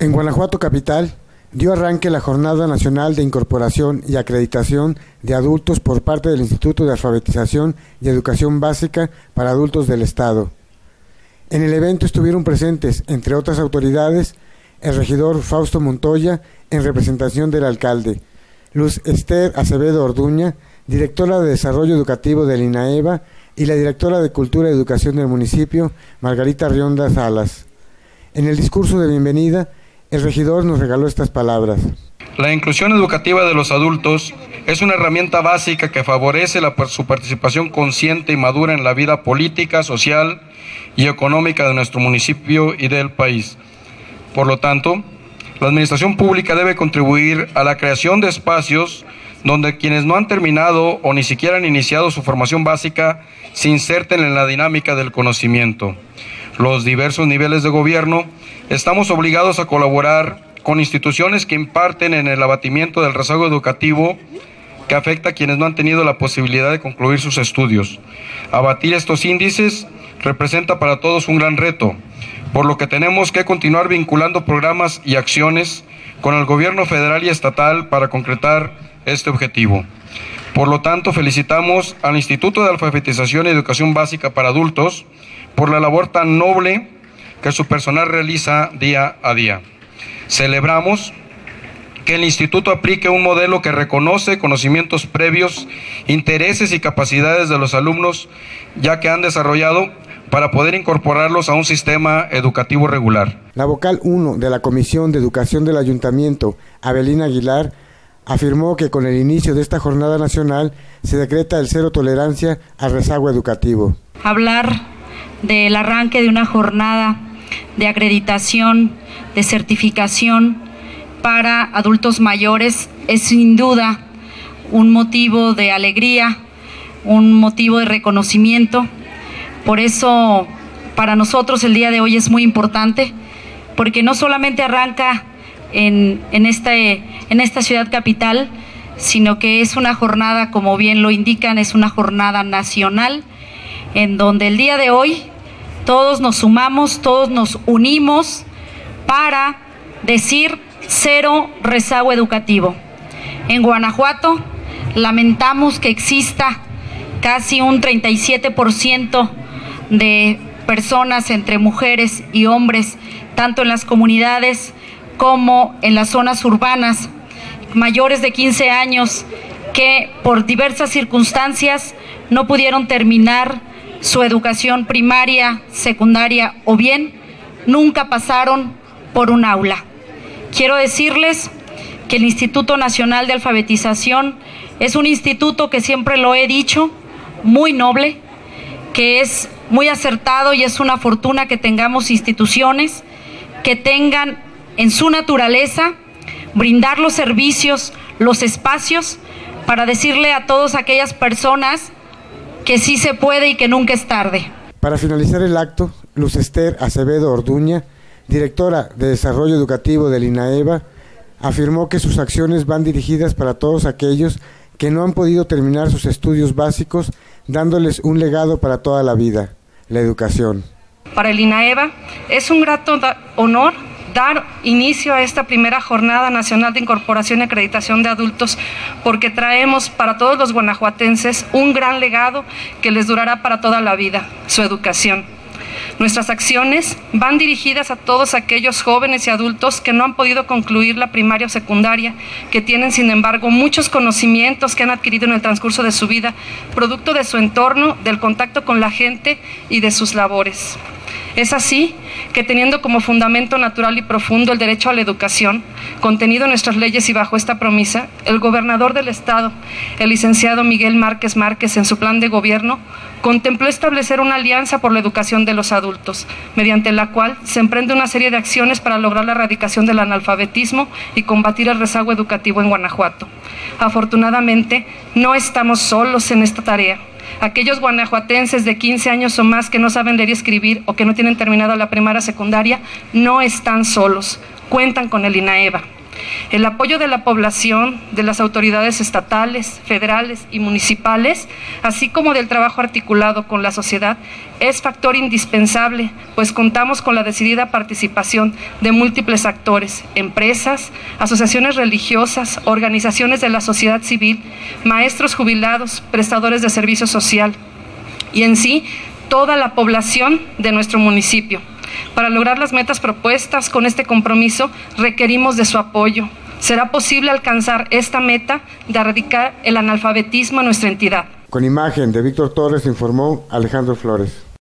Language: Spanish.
En Guanajuato capital dio arranque la Jornada Nacional de Incorporación y Acreditación de Adultos por parte del Instituto de Alfabetización y Educación Básica para Adultos del Estado. En el evento estuvieron presentes, entre otras autoridades, el regidor Fausto Montoya en representación del alcalde, Luz Ester Acevedo Orduña, directora de Desarrollo Educativo del INAEVA, y la directora de Cultura y Educación del municipio, Margarita Rionda Salas. En el discurso de bienvenida, el regidor nos regaló estas palabras. La inclusión educativa de los adultos es una herramienta básica que favorece su participación consciente y madura en la vida política, social y económica de nuestro municipio y del país. Por lo tanto, la administración pública debe contribuir a la creación de espacios donde quienes no han terminado o ni siquiera han iniciado su formación básica se inserten en la dinámica del conocimiento. Los diversos niveles de gobierno estamos obligados a colaborar con instituciones que imparten en el abatimiento del rezago educativo que afecta a quienes no han tenido la posibilidad de concluir sus estudios. Abatir estos índices representa para todos un gran reto, por lo que tenemos que continuar vinculando programas y acciones con el gobierno federal y estatal para concretar este objetivo. Por lo tanto, felicitamos al Instituto de Alfabetización y Educación Básica para Adultos por la labor tan noble que su personal realiza día a día. Celebramos que el instituto aplique un modelo que reconoce conocimientos previos, intereses y capacidades de los alumnos ya que han desarrollado para poder incorporarlos a un sistema educativo regular. La vocal 1 de la Comisión de Educación del Ayuntamiento, Abelina Aguilar, afirmó que con el inicio de esta jornada nacional se decreta el cero tolerancia al rezago educativo. Hablar del arranque de una jornada de acreditación, de certificación para adultos mayores es sin duda un motivo de alegría, un motivo de reconocimiento. Por eso para nosotros el día de hoy es muy importante, porque no solamente arranca en esta ciudad capital, sino que es una jornada, como bien lo indican, es una jornada nacional, en donde el día de hoy todos nos sumamos, todos nos unimos para decir cero rezago educativo. En Guanajuato lamentamos que exista casi un 37% de personas entre mujeres y hombres, tanto en las comunidades como en las zonas urbanas, mayores de 15 años, que por diversas circunstancias no pudieron terminar su educación primaria, secundaria o bien nunca pasaron por un aula. Quiero decirles que el Instituto Nacional de Alfabetización es un instituto que siempre lo he dicho, muy noble, que es muy acertado y es una fortuna que tengamos instituciones que tengan en su naturaleza brindar los servicios, los espacios para decirle a todas aquellas personas que sí se puede y que nunca es tarde. Para finalizar el acto, Luz Ester Acevedo Orduña, directora de Desarrollo Educativo del INAEVA, afirmó que sus acciones van dirigidas para todos aquellos que no han podido terminar sus estudios básicos, dándoles un legado para toda la vida, la educación. Para el INAEVA es un grato honor dar inicio a esta primera Jornada Nacional de Incorporación y Acreditación de Adultos, porque traemos para todos los guanajuatenses un gran legado que les durará para toda la vida, su educación. Nuestras acciones van dirigidas a todos aquellos jóvenes y adultos que no han podido concluir la primaria o secundaria, que tienen sin embargo muchos conocimientos que han adquirido en el transcurso de su vida, producto de su entorno, del contacto con la gente y de sus labores. Es así que, teniendo como fundamento natural y profundo el derecho a la educación, contenido en nuestras leyes y bajo esta premisa, el gobernador del estado, el licenciado Miguel Márquez Márquez, en su plan de gobierno, contempló establecer una alianza por la educación de los adultos, mediante la cual se emprende una serie de acciones para lograr la erradicación del analfabetismo y combatir el rezago educativo en Guanajuato. Afortunadamente, no estamos solos en esta tarea. Aquellos guanajuatenses de 15 años o más que no saben leer y escribir o que no tienen terminado la primaria secundaria no están solos, cuentan con el INAEVA. El apoyo de la población, de las autoridades estatales, federales y municipales, así como del trabajo articulado con la sociedad, es factor indispensable, pues contamos con la decidida participación de múltiples actores, empresas, asociaciones religiosas, organizaciones de la sociedad civil, maestros jubilados, prestadores de servicio social y en sí toda la población de nuestro municipio. Para lograr las metas propuestas con este compromiso requerimos de su apoyo. ¿Será posible alcanzar esta meta de erradicar el analfabetismo en nuestra entidad? Con imagen de Víctor Torres informó Alejandro Flores.